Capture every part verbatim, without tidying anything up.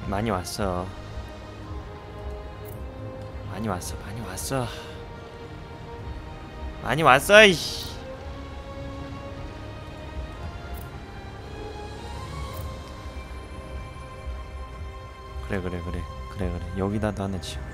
많이 왔어. 많이 왔어. 많이 왔어. 많이 왔어. 이씨. 그래 그래 그래 그래 그래 여기다도 하나 지어.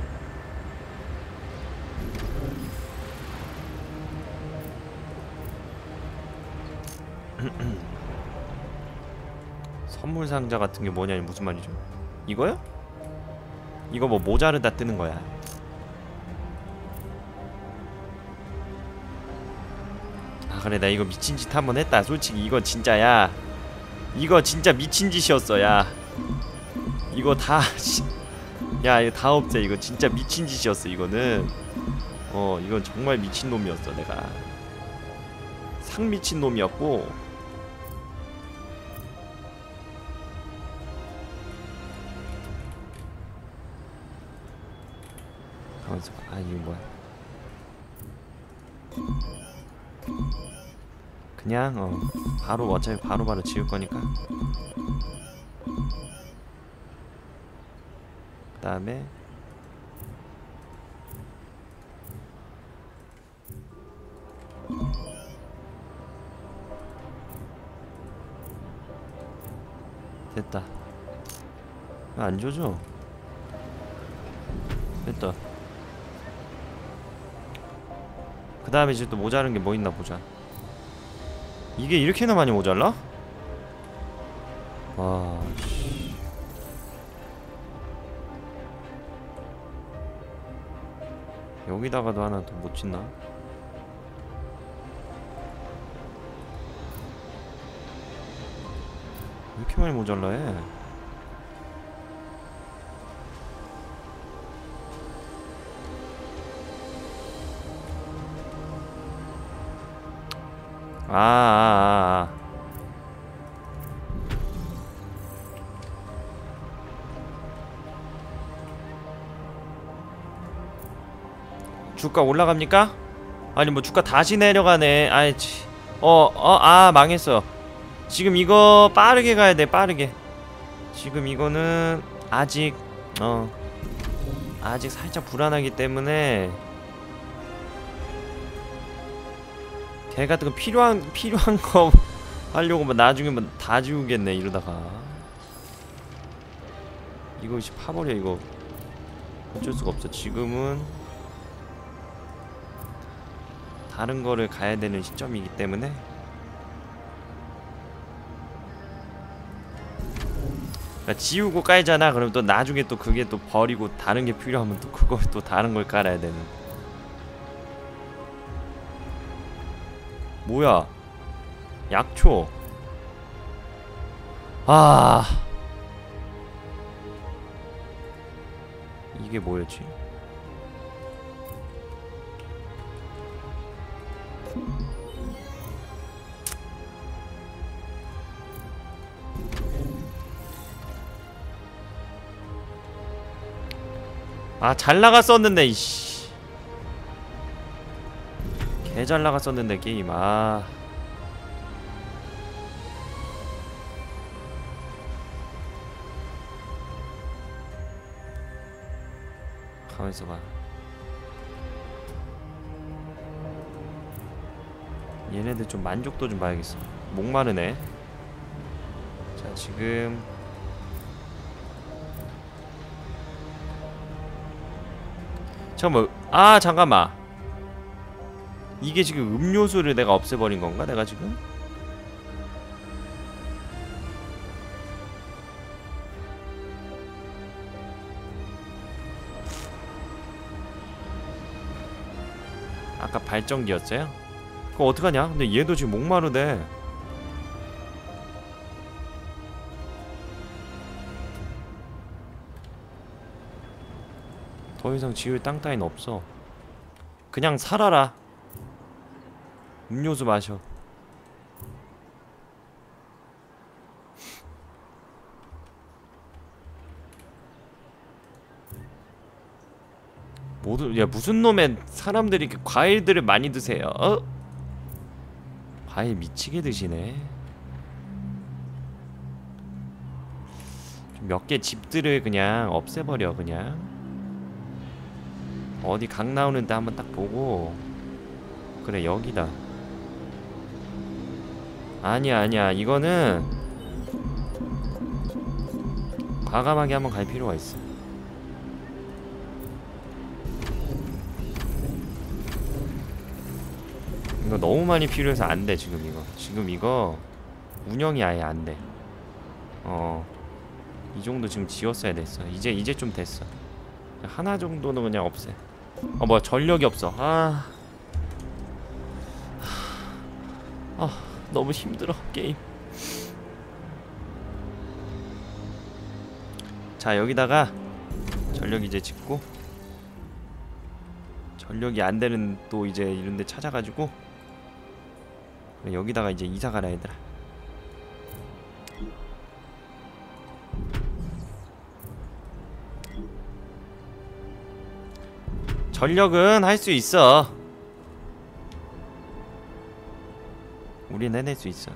선물 상자 같은 게 뭐냐 무슨 말이죠? 이거요? 이거 뭐 모자르다 뜨는 거야. 아 그래 나 이거 미친 짓 한번 했다. 솔직히 이거 진짜야. 이거 진짜 미친 짓이었어. 야 이거 다 야 이거 다 없애. 이거 진짜 미친 짓이었어. 이거는 어 이건 정말 미친 놈이었어. 내가 상 미친 놈이었고. 가만있어. 아 이거 뭐야? 그냥 어 바로 어차피 바로바로 바로 지울 거니까. 그 다음에 됐다. 안 줘줘. 됐다. 그 다음에 이제 또 모자른 게 뭐 있나 보자. 이게 이렇게나 많이 모자라? 와 씨. 여기다가도 하나 더 못 짓나? 왜 이렇게 많이 모자라 해? 아, 아, 아, 아. 주가 올라갑니까? 아니 뭐 주가 다시 내려가네. 아이 치. 어, 어, 아 망했어. 지금 이거 빠르게 가야 돼. 빠르게. 지금 이거는 아직 어 아직 살짝 불안하기 때문에 개 같은 거 필요한 필요한 거 하려고 뭐 나중에 뭐 다 지우겠네 이러다가. 이거 이씨 파버려. 이거 어쩔 수가 없어. 지금은 다른 거를 가야 되는 시점이기 때문에. 그러니까 지우고 깔잖아. 그럼 또 나중에 또 그게 또 버리고 다른 게 필요하면 또 그거 또 다른 걸 깔아야 되는. 뭐야? 약초. 아 이게 뭐였지? 아 잘 나갔었는데 이씨. 개 잘 나갔었는데 게임. 아 가만있어 봐. 얘네들 좀 만족도 좀 봐야겠어. 목마르네. 자 지금 잠깐만. 아 잠깐만. 이게 지금 음료수를 내가 없애버린 건가? 내가 지금? 아까 발전기였어요? 그거 어떡하냐? 근데 얘도 지금 목마르대. 더 이상 지울 땅 따윈 없어. 그냥 살아라. 음료수 마셔. 모두 야 무슨 놈의 사람들이 이렇게 과일들을 많이 드세요? 어? 과일 미치게 드시네. 좀 몇 개 집들을 그냥 없애버려. 그냥 어디 각 나오는데 한번 딱 보고. 그래 여기다. 아니야 아니야 이거는 과감하게 한번 갈 필요가 있어. 이거 너무 많이 필요해서 안돼. 지금 이거 지금 이거 운영이 아예 안돼. 어 이 정도 지금 지웠어야 됐어. 이제 이제 좀 됐어. 하나 정도는 그냥 없애. 어 뭐야 전력이 없어. 아, 아 너무 힘들어 게임. 자 여기다가 전력 이제 짓고, 전력이 안 되는 또 이제 이런데 찾아가지고 여기다가 이제 이사 가라 얘들아. 전력은 할 수 있어. 우린 해낼 수 있어.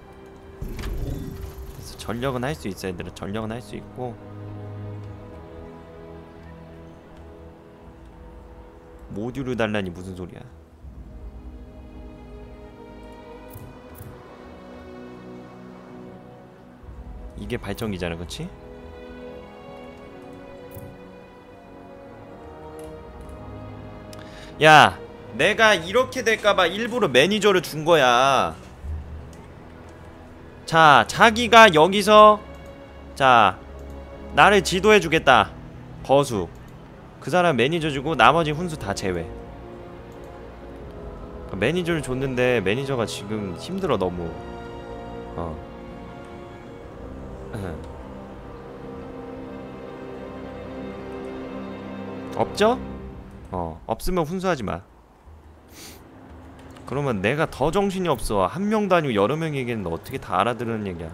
그래서 전력은 할 수 있어 얘들아. 전력은 할 수 있고. 모듈을 달라니 무슨 소리야. 이게 발전기잖아 그치? 야 내가 이렇게 될까봐 일부러 매니저를 준 거야. 자 자기가 여기서 자 나를 지도해 주겠다. 거수 그 사람 매니저 주고 나머지 훈수 다 제외. 매니저를 줬는데 매니저가 지금 힘들어 너무. 어 없죠? 어 없으면 훈수하지마. 그러면 내가 더 정신이 없어. 한 명도 아니고 여러 명 얘기했는데 어떻게 다 알아들으는 얘기야.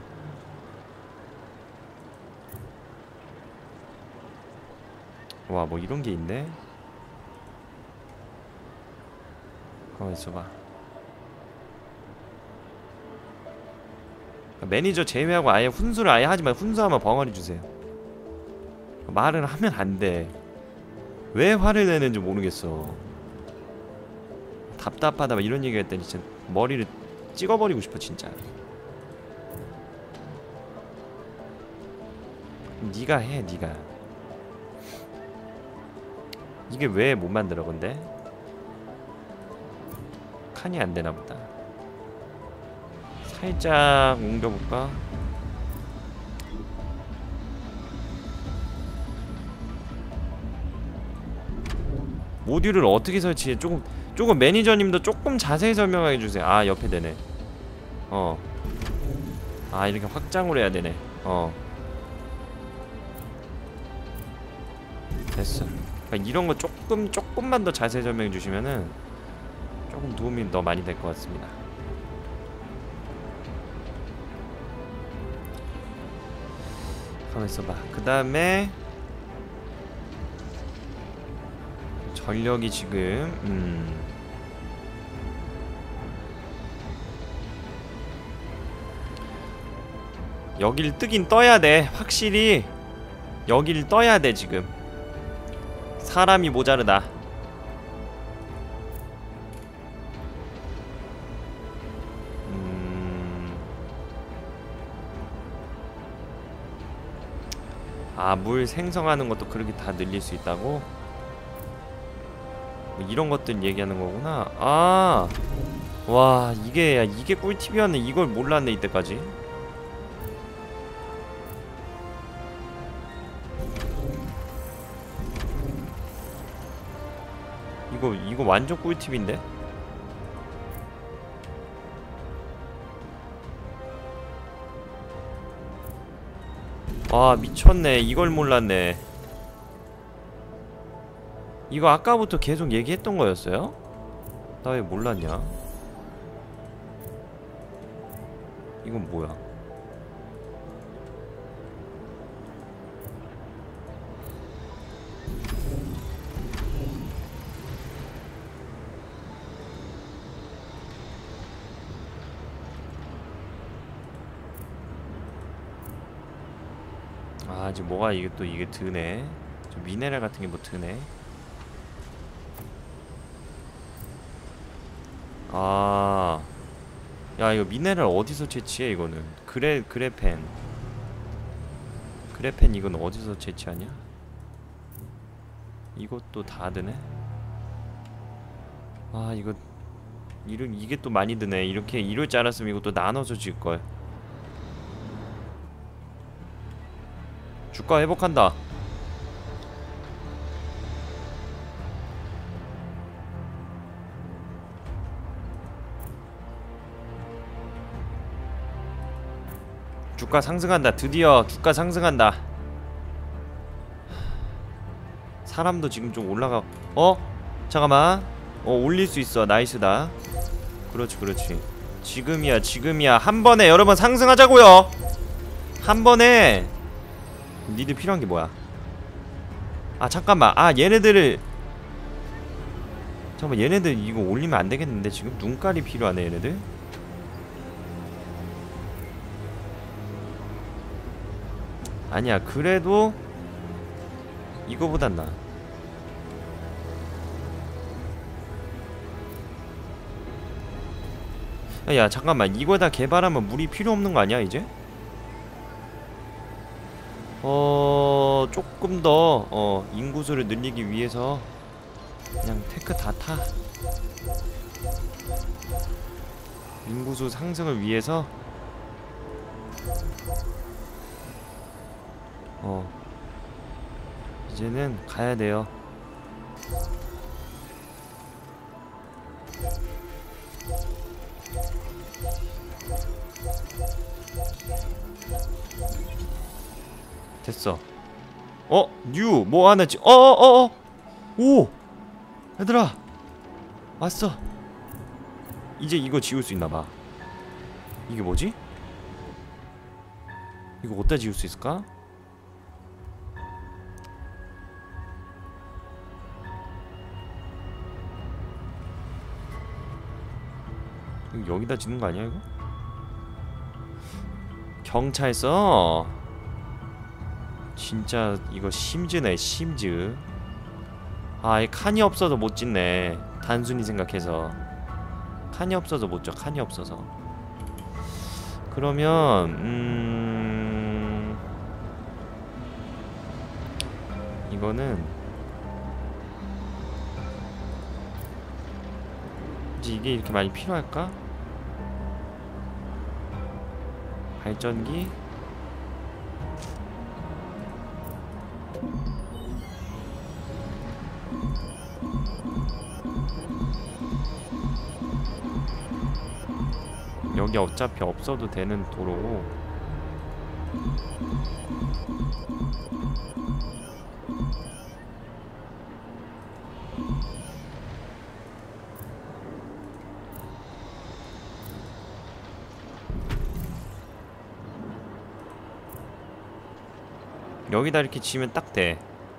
와 뭐 이런게 있네. 가만히 있어봐. 매니저 제외하고 아예 훈수를 아예 하지마. 훈수하면 벙어리 주세요. 말을 하면 안돼. 왜 화를 내는지 모르겠어. 답답하다 막 이런 얘기 했더니 진짜 머리를 찍어버리고 싶어 진짜. 니가 해 니가. 이게 왜 못 만들어 근데? 칸이 안 되나 보다. 살짝 옮겨볼까? 모듈을 어떻게 설치해? 조금 조금 매니저님도 조금 자세히 설명해 주세요. 아 옆에 되네. 어. 아 이렇게 확장으로 해야 되네. 어. 됐어. 그러니까 이런 거 조금 조금만 더 자세히 설명해 주시면은 조금 도움이 더 많이 될 것 같습니다. 가만 있어봐. 그 다음에 전력이 지금 음 여길 뜨긴 떠야 돼. 확실히 여길 떠야 돼. 지금 사람이 모자르다. 음... 아, 물 생성하는 것도 그렇게 다 늘릴 수 있다고? 뭐 이런 것들 얘기하는 거구나. 아, 와 이게 야, 이게 꿀팁이었네. 이걸 몰랐네 이때까지. 이거 이거 완전 꿀팁인데? 와 미쳤네. 이걸 몰랐네. 이거 아까부터 계속 얘기했던 거였어요? 나 왜 몰랐냐? 이건 뭐야? 아 지금 뭐가 이게 또 이게 드네. 좀 미네랄 같은 게 뭐 드네. 아, 야 이거 미네랄 어디서 채취해 이거는? 그래 그래펜. 그래펜 이건 어디서 채취하냐? 이것도 다 드네. 아 이거 이런 이게 또 많이 드네. 이렇게 이럴 줄 알았으면 이것도 나눠서 질 걸. 주가 회복한다. 주가 상승한다. 드디어 주가 상승한다. 사람도 지금 좀 올라가. 어? 잠깐만. 어 올릴 수 있어. 나이스다. 그렇지 그렇지. 지금이야 지금이야. 한 번에 여러 번 상승하자고요. 한 번에. 니들 필요한 게 뭐야? 아 잠깐만. 아 얘네들을 잠깐만 얘네들 이거 올리면 안 되겠는데 지금 눈깔이 필요하네 얘네들. 아니야 그래도 이거보단 나아. 야 잠깐만 이거 다 개발하면 물이 필요 없는 거 아니야 이제? 어 조금 더 어 인구수를 늘리기 위해서 그냥 테크 다 타. 인구수 상승을 위해서 어 이제는 가야 돼요. 됐어. 어? 뉴 뭐 하나 지 어어어어 오! 얘들아 왔어. 이제 이거 지울 수 있나봐. 이게 뭐지? 이거 어디다 지울 수 있을까? 이거 여기다 짓는 거 아니야 이거? 경찰서? 진짜 이거 심즈네 심즈. 아 이 칸이 없어서 못 짓네. 단순히 생각해서 칸이 없어서 못 져. 칸이 없어서. 그러면 음... 이거는 이제 이게 이렇게 많이 필요할까? 발전기? 여기 어차피 없어도 되는 도로고. 여기다 이렇게 지으면 딱 돼.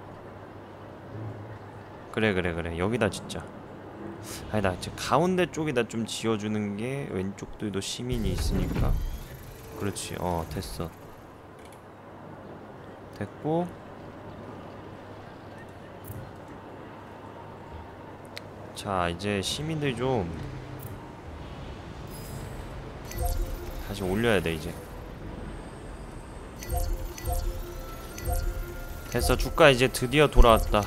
그래 그래 그래 여기다 진짜. 아니다 지금 가운데 쪽에다 좀 지어주는 게 왼쪽들도 시민이 있으니까. 그렇지 어 됐어. 됐고 자 이제 시민들 좀 다시 올려야 돼 이제. 됐어 주가 이제 드디어 돌아왔다.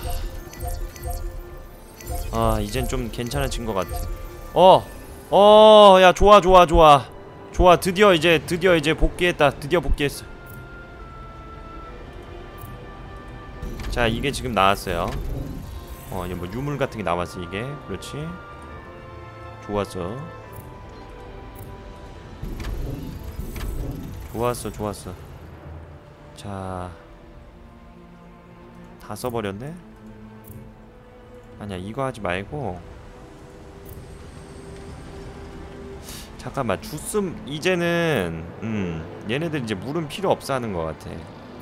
아 이젠 좀 괜찮아진 것 같아. 어! 어! 야 좋아 좋아 좋아 좋아 드디어 이제 드디어 이제 복귀했다. 드디어 복귀했어. 자 이게 지금 나왔어요. 어 이제 뭐 유물 같은 게 나왔어 이게. 그렇지 좋았어 좋았어 좋았어. 자 다 써버렸네? 아니야 이거 하지 말고 잠깐만 주스 이제는 음 얘네들 이제 물은 필요 없어 하는 것 같아.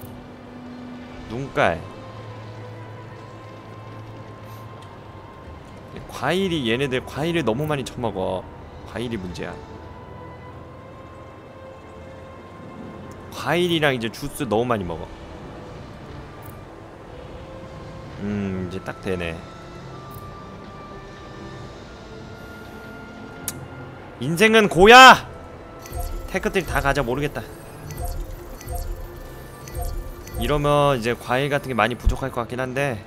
눈깔 과일이 얘네들 과일을 너무 많이 처먹어. 과일이 문제야. 과일이랑 이제 주스 너무 많이 먹어. 음 이제 딱 되네. 인생은 고야! 테크들이 다 가자. 모르겠다. 이러면 이제 과일 같은 게 많이 부족할 것 같긴 한데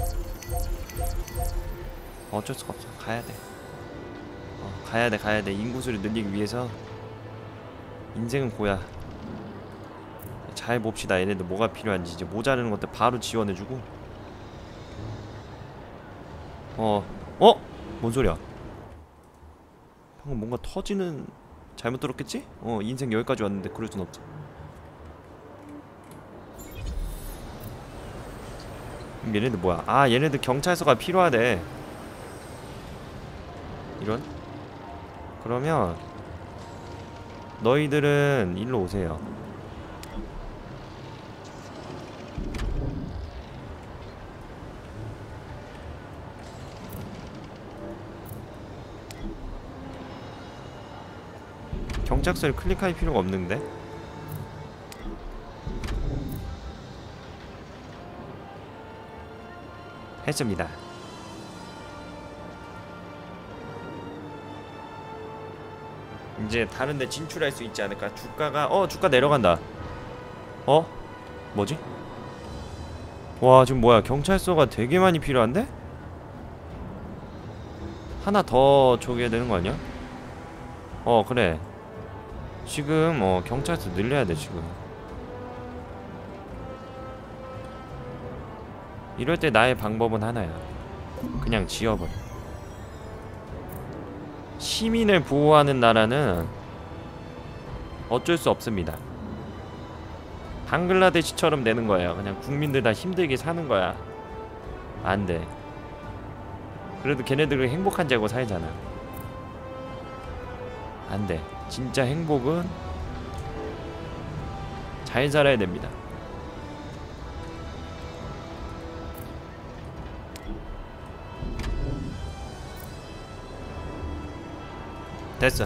어쩔 수가 없어. 가야 돼. 어, 가야 돼, 가야 돼. 인구수를 늘리기 위해서. 인생은 고야. 잘 봅시다. 얘네들 뭐가 필요한지. 이제 모자르는 것들 바로 지원해주고. 어, 어? 뭔 소리야? 방금 뭔가 터지는. 잘못 들었겠지? 어, 인생 여기까지 왔는데 그럴 순 없지. 얘네들 뭐야? 아, 얘네들 경찰서가 필요하대. 이런? 그러면 너희들은 일로 오세요. 경찰서를 클릭할 필요가 없는데? 했습니다. 이제 다른데 진출할 수 있지 않을까? 주가가 어 주가 내려간다. 어? 뭐지? 와 지금 뭐야? 경찰서가 되게 많이 필요한데? 하나 더 줘야 되는 거 아니야? 어 그래. 지금 어 경찰서 늘려야 돼 지금. 이럴 때 나의 방법은 하나야. 그냥 지어버려. 시민을 보호하는 나라는 어쩔 수 없습니다. 방글라데시처럼 되는 거야. 그냥 국민들 다 힘들게 사는 거야. 안 돼. 그래도 걔네들은 행복한 줄 알고 살잖아. 안 돼. 진짜 행복은 잘 살아야 됩니다. 됐어.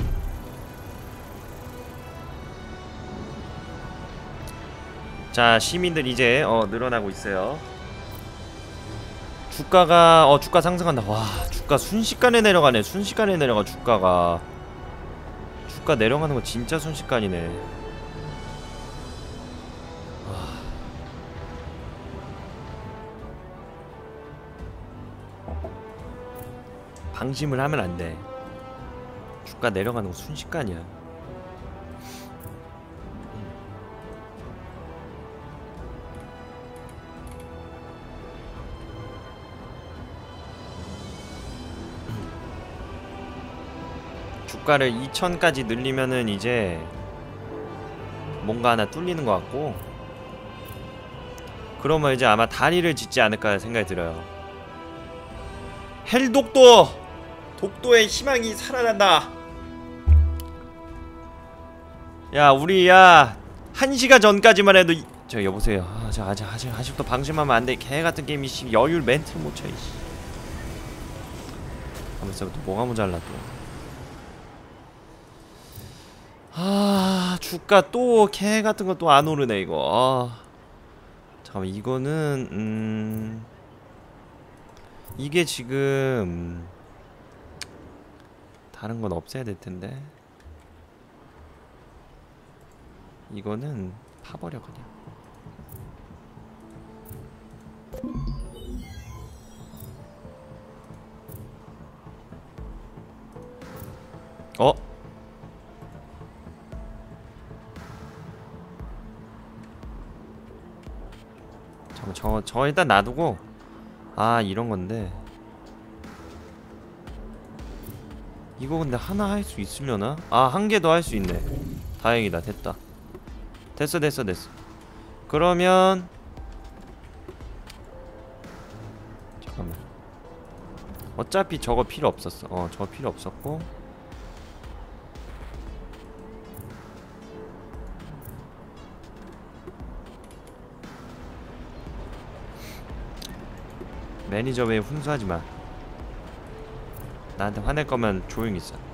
자, 시민들 이제 어 늘어나고 있어요. 주가가 어 주가 상승한다. 와, 주가 순식간에 내려가네. 순식간에 내려가. 주가가 주가 내려가는 거 진짜 순식간이네. 와. 방심을 하면 안 돼. 주가 내려가는 거 순식간이야. 주가를 이천까지 늘리면은 이제 뭔가 하나 뚫리는 것 같고, 그러면 이제 아마 다리를 짓지 않을까 생각이 들어요. 헬독도! 독도의 희망이 살아난다. 야 우리 야 한 시간 전까지만 해도 이... 저 여보세요. 아, 저 아직 아직 아직도 방심하면 안 돼. 개 같은 게임이 씨 여유 멘트를 못 쳐. 이씨. 가만있어. 또 뭐가 모자라 또. 아 주가 또 개 같은 거 또 안 오르네 이거. 아. 잠깐만 이거는 음 이게 지금 다른 건 없애야 될 텐데. 이거는 파버려 그냥. 어? 잠깐 저, 저 일단 놔두고. 아 이런 건데 이거 근데 하나 할 수 있으려나? 아 한 개 더 할 수 있네. 다행이다. 됐다. 됐어 됐어 됐어. 그러면 잠깐만. 어차피 저거 필요 없었어. 어 저거 필요 없었고. 매니저 왜 훈수하지마. 나한테 화낼 거면 조용히 있어.